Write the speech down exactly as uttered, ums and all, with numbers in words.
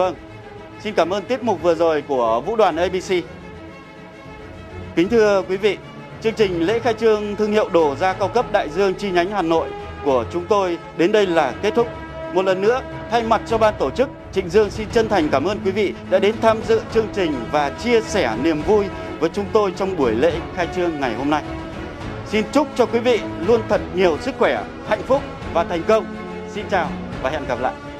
Vâng, xin cảm ơn tiết mục vừa rồi của Vũ đoàn a bê xê. Kính thưa quý vị, chương trình lễ khai trương thương hiệu đồ da cao cấp Đại Dương chi nhánh Hà Nội của chúng tôi đến đây là kết thúc. Một lần nữa, thay mặt cho ban tổ chức, Trịnh Dương xin chân thành cảm ơn quý vị đã đến tham dự chương trình và chia sẻ niềm vui với chúng tôi trong buổi lễ khai trương ngày hôm nay. Xin chúc cho quý vị luôn thật nhiều sức khỏe, hạnh phúc và thành công. Xin chào và hẹn gặp lại.